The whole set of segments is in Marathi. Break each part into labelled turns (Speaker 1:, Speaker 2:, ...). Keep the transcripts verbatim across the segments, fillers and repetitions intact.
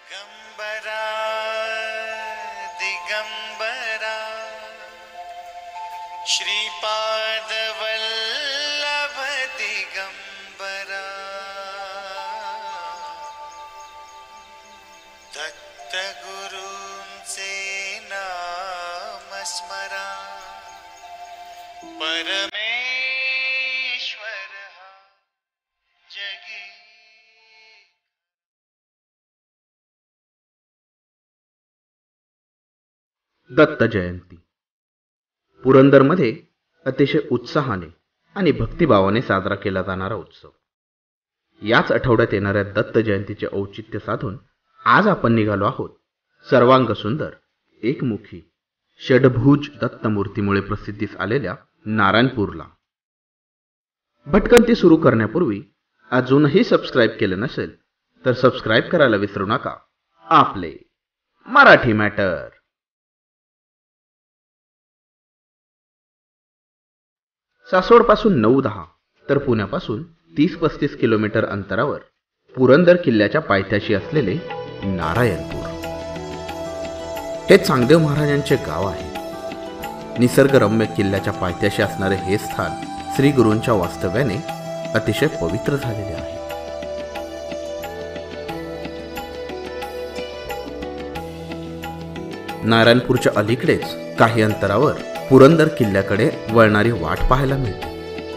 Speaker 1: दिगंबरा दिगंबरा श्रीपाद वल्लभ दिगंबरा दत्त गुरूंचे नाम स्मरा परमेश्वर हा जगी.
Speaker 2: दत्त जयंती पुरंदरमध्ये अतिशय उत्साहाने आणि भक्तिभावाने साजरा केला जाणारा उत्सव. याच आठवड्यात येणाऱ्या दत्त जयंतीचे औचित्य साधून आज आपण निघालो आहोत सर्वांग सुंदर एकमुखी षडभुज दत्तमूर्तीमुळे प्रसिद्धीस आलेल्या नारायणपूरला. भटकंती सुरू करण्यापूर्वी अजूनही सबस्क्राईब केले नसेल तर सबस्क्राईब करायला विसरू नका. आपले मराठी मॅटर. सासवडपासून नऊ दहा तर पुण्यापासून तीस पस्तीस किलोमीटर अंतरावर पुरंदर किल्ल्याच्या पायथ्याशी असलेले नारायणपूर हे चांगदेव महाराजांचे गाव आहे. निसर्गरम्य किल्ल्याच्या पायथ्याशी असणारे हे स्थान श्री गुरूंच्या वास्तव्याने अतिशय पवित्र झालेले आहे. नारायणपूरच्या अलीकडेच काही अंतरावर पुरंदर किल्ल्याकडे वळणारी वाट पाहायला मिळते.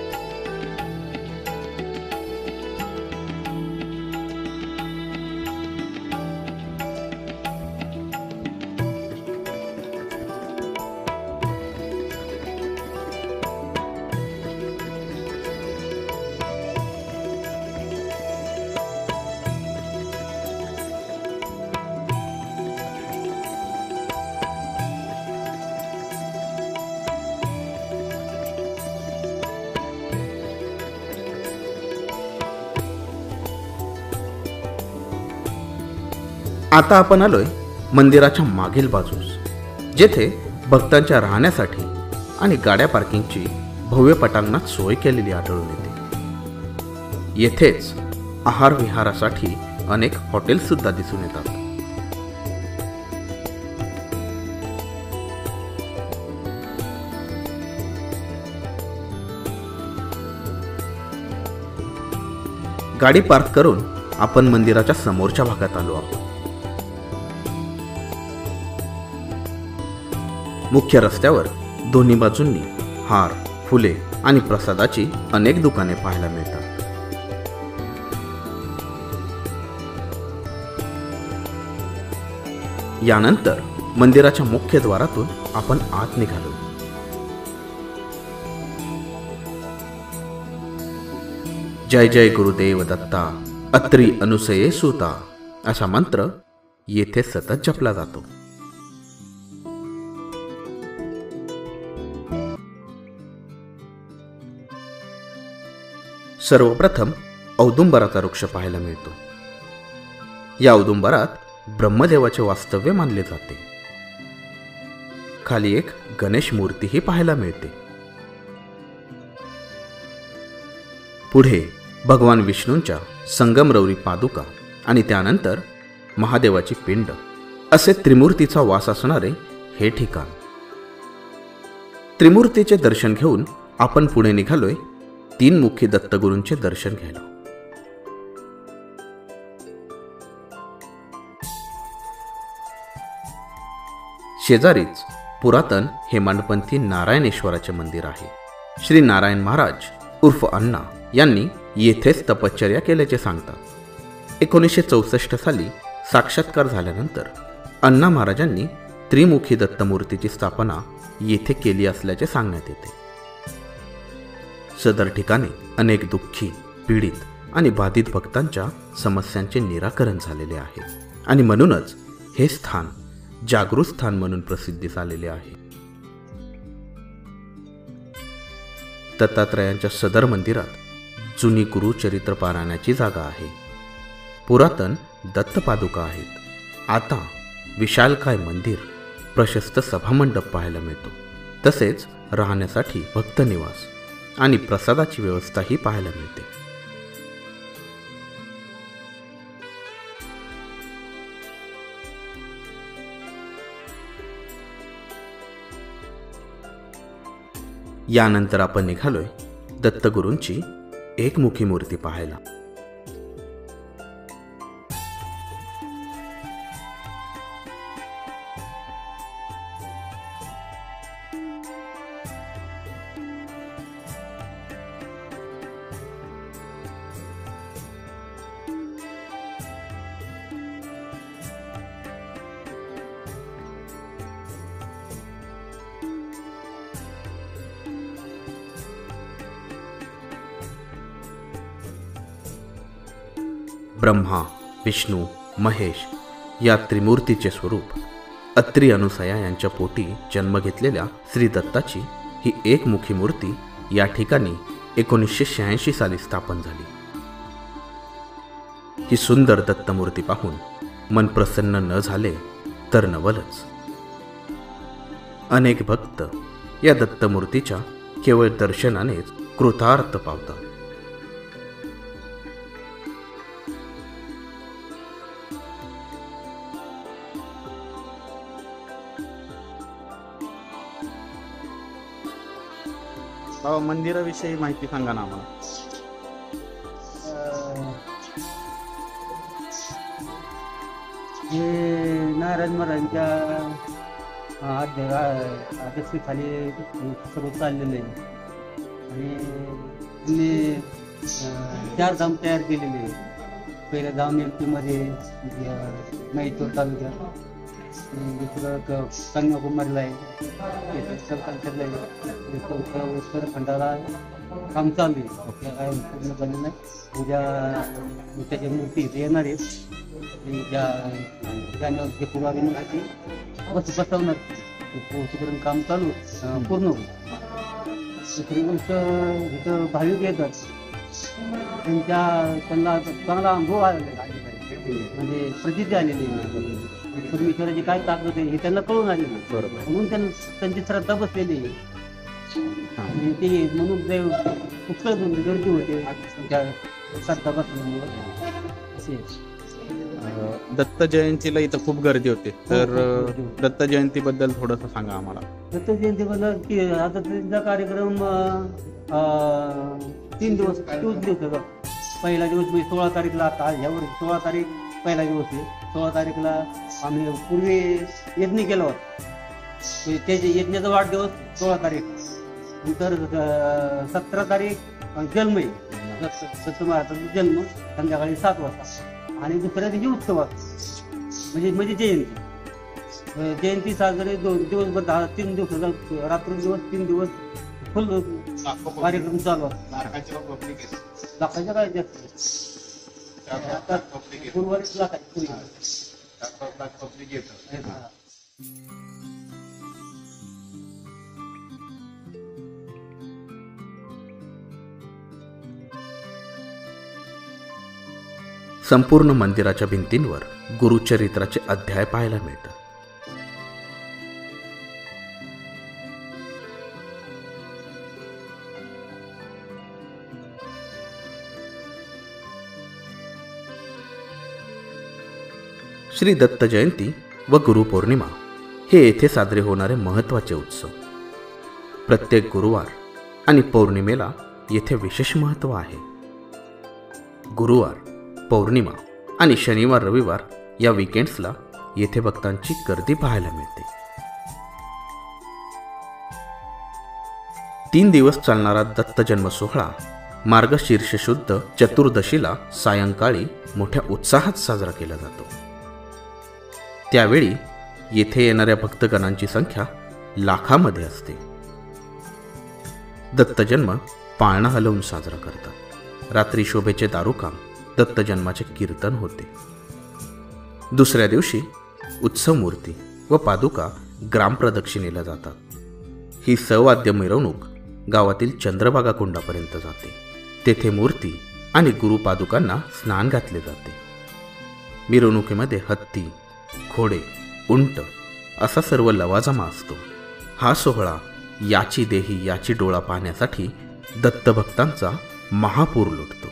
Speaker 2: आता आपण आलोय मंदिराच्या मागील बाजूस, जेथे भक्तांच्या राहण्यासाठी आणि गाड्या पार्किंगची भव्य पटांगणात सोय केलेली आढळून येते. येथेच आहार विहारासाठी अनेक हॉटेल्स सुद्धा दिसून येतात. गाडी पार्क करून आपण मंदिराच्या समोरच्या भागात आलो आहोत. मुख्य रस्त्यावर दोन्ही बाजूंनी हार, फुले आणि प्रसादाची अनेक दुकाने पाहायला मिळतात. यानंतर मंदिराच्या मुख्य द्वारातून आपण आत निघालो. जय जय गुरुदेव दत्ता अत्री अनुसये सुता असा मंत्र येथे सतत जपला जातो. सर्वप्रथम औदुंबराचा वृक्ष पाहायला मिळतो. या औदुंबरात ब्रह्मदेवाचे वास्तव्य मानले जाते. खाली एक गणेश मूर्तीही पाहायला मिळते. पुढे भगवान विष्णूंच्या संगमरवरी पादुका आणि त्यानंतर महादेवाची पिंड असे त्रिमूर्तीचा वास असणारे हे ठिकाण. त्रिमूर्तीचे दर्शन घेऊन आपण पुढे निघालोय तीन मुखी दत्तगुरूंचे दर्शन घ्यायला. शेजारीच पुरातन हेमाडपंथी नारायणेश्वराचे मंदिर आहे. श्री नारायण महाराज उर्फ अण्णा यांनी येथेच तपश्चर्या केल्याचे सांगतात. एकोणीसशे चौसष्ट साली साक्षात्कार झाल्यानंतर अण्णा महाराजांनी त्रिमुखी दत्तमूर्तीची स्थापना येथे केली असल्याचे सांगण्यात येते. सदर ठिकाणी अनेक दुःखी, पीडित आणि बाधित भक्तांच्या समस्यांचे निराकरण झालेले आहे आणि म्हणूनच हे स्थान जागृत स्थान म्हणून प्रसिद्धीस आलेले आहे. दत्तात्रयांच्या सदर मंदिरात जुनी गुरुचरित्र पारायणाची जागा आहे. पुरातन दत्तपादुका आहेत. आता विशालकाय मंदिर, प्रशस्त सभामंडप पाहायला मिळतो. तसेच राहण्यासाठी भक्त निवास आणि प्रसादाची व्यवस्थाही पाहायला मिळते. यानंतर आपण निघालोय दत्तगुरूंची एकमुखी मूर्ती पाहायला. ब्रह्मा, विष्णू, महेश या त्रिमूर्तीचे स्वरूप अत्री अनुसया यांच्या पोटी जन्म घेतलेल्या श्री दत्ताची ही एकमुखी मूर्ती या ठिकाणी एकोणीसशे शहाऐंशी साली स्थापन झाली. ही सुंदर दत्तमूर्ती पाहून मन प्रसन्न न झाले तर नवलच. अनेक भक्त या दत्तमूर्तीच्या केवळ दर्शनानेच कृतार्थ पावतात.
Speaker 3: बाबा, मंदिराविषयी माहिती सांगा ना आम्हाला.
Speaker 4: हे नारायण महाराजांच्या अध्यक्षतेखाली सर्व चाललेलं आहे आणि त्यांनी चार धाम तयार केलेले आहे. पहिलं धाम एम पीमध्ये मैसूर तालुक्यात, दुसरं कन्याकुमारीला आहे, कलकत्त्याला आहे, उत्तराखंडाला काम चालू आहे. काय पूर्ण झालेलं नाही. उद्या त्याच्या मूर्ती इथे येणार आहेत. ज्या जानेवारी फेब्रुवारी मध्ये बस बसवणार तिकडून काम चालू पूर्ण होईल. दुसरी गोष्ट इथं भाविक येतात, त्यांच्या त्यांना चांगला अनुभव आलेला आहे, म्हणजे प्रसिद्धी आलेली आहे. परमेश्वराची काय ताकद आहे हे त्यांना कळून आलेली आहे.
Speaker 3: बरोबर.
Speaker 4: म्हणून त्यांना त्यांची श्रद्धा बसलेली आहे आणि ते म्हणून ते पुष्कळ गर्दी होते त्या श्रद्धा बसल्यामुळे. असे
Speaker 3: अं, दत्त जयंतीला इथं खूप गर्दी होते, तर अं, दत्त जयंतीबद्दल थोडंसं सांगा आम्हाला.
Speaker 4: दत्त जयंतीबद्दल की आता त्यांचा कार्यक्रम अं, तीन दिवस चोवीस दिवस. पहिला दिवस म्हणजे सोळा तारीखला, आता ह्यावर सोळा तारीख पहिला दिवस आहे. सोळा तारीखला आम्ही पूर्वी यज्ञ केला होता, त्याच्या यज्ञाचा वाढदिवस सोळा तारीख. नंतर सतरा तारीख जन्म आहे, दत्त महाराजांचा जन्म संध्याकाळी सात वाजता. आणि दुसऱ्या दिवशी उत्सवात म्हणजे म्हणजे जयंती. जयंती साजरे दोन दिवसभर दहा तीन दिवस रात्र दिवस तीन दिवस फुल कार्यक्रम चालू असतात. लाखाच्या काय जास्त गुरुवारीच लाखाची.
Speaker 2: संपूर्ण मंदिराच्या भिंतींवर गुरुचरित्राचे अध्याय पाहायला मिळतात. श्री दत्त जयंती व गुरुपौर्णिमा हे येथे साजरे होणारे महत्त्वाचे उत्सव. प्रत्येक गुरुवार आणि पौर्णिमेला येथे विशेष महत्त्व आहे. गुरुवार, पौर्णिमा आणि शनिवार रविवार या विकेंड्सला येथे भक्तांची गर्दी पाहायला मिळते. तीन दिवस चालणारा दत्त जन्म सोहळा मार्गशीर्ष शुद्ध चतुर्दशीला सायंकाळी मोठ्या उत्साहात साजरा केला जातो. त्यावेळी येथे येणाऱ्या भक्तगणांची संख्या लाखामध्ये असते. दत्तजन्म पाळणा हलवून साजरा करतात. रात्री शोभेचे दारुकाम, दत्तजन्माचे कीर्तन होते. दुसऱ्या दिवशी उत्सव मूर्ती व पादुका ग्रामप्रदक्षिणेला जातात. ही सवाद्य मिरवणूक गावातील चंद्रभागा कुंडापर्यंत जाते. तेथे मूर्ती आणि गुरुपादुकांना स्नान घातले जाते. मिरवणुकीमध्ये हत्ती, घोडे, उंट असा सर्व लवाजमा असतो. हा सोहळा याची देही याची डोळा पाहण्यासाठी दत्तभक्तांचा महापूर लुटतो.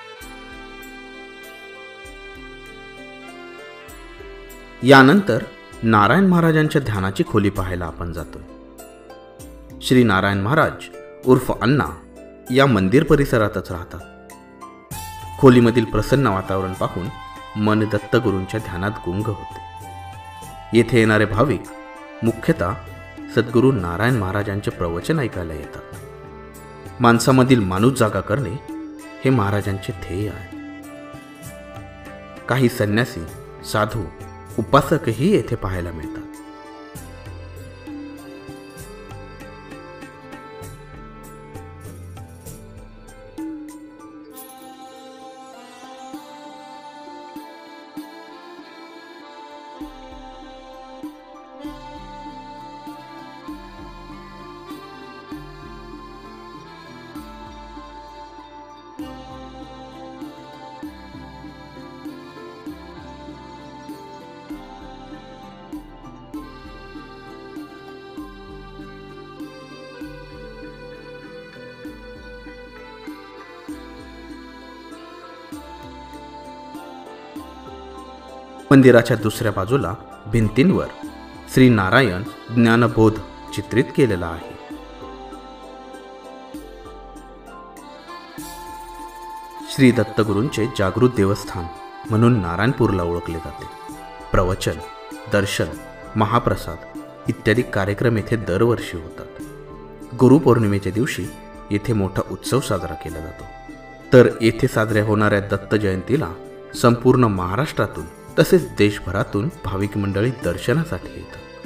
Speaker 2: यानंतर नारायण महाराजांच्या ध्यानाची खोली पाहायला आपण जातोय. श्री नारायण महाराज उर्फ अण्णा या मंदिर परिसरातच राहतात. खोलीमधील प्रसन्न वातावरण पाहून मन दत्तगुरूंच्या ध्यानात गुंग होते. येथे येणारे भाविक मुख्यतः सद्गुरू नारायण महाराजांचे प्रवचन ऐकायला येतात. माणसामधील माणूस जागा करणे हे महाराजांचे ध्येय आहे. काही संन्यासी, साधू, उपासकही येथे पाहायला मिळतात. मंदिराच्या दुसऱ्या बाजूला भिंतींवर श्री नारायण ज्ञानबोध चित्रित केलेला आहे. श्री दत्तगुरूंचे जागृत देवस्थान म्हणून नारायणपूरला ओळखले जाते. प्रवचन, दर्शन, महाप्रसाद इत्यादी कार्यक्रम येथे दरवर्षी होतात. गुरुपौर्णिमेच्या दिवशी येथे मोठा उत्सव साजरा केला जातो. तर येथे साजऱ्या होणाऱ्या दत्त जयंतीला संपूर्ण महाराष्ट्रातून तसेच देशभरातून भाविक मंडळी दर्शनासाठी येतात.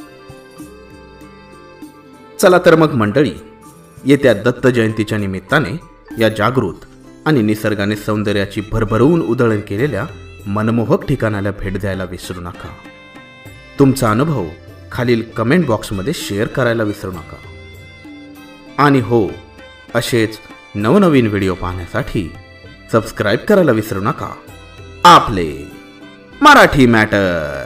Speaker 2: चला तर मग मंडळी, येत्या दत्त जयंतीच्या निमित्ताने या जागृत आणि निसर्गाने सौंदर्याची भरभरून उधळण केलेल्या मनमोहक ठिकाणाला भेट द्यायला विसरू नका. तुमचा अनुभव खालील कमेंट बॉक्समध्ये शेअर करायला विसरू नका. आणि हो, असेच नवनवीन व्हिडिओ पाहण्यासाठी सबस्क्राईब करायला विसरू नका. आपले मराठी मॅटर.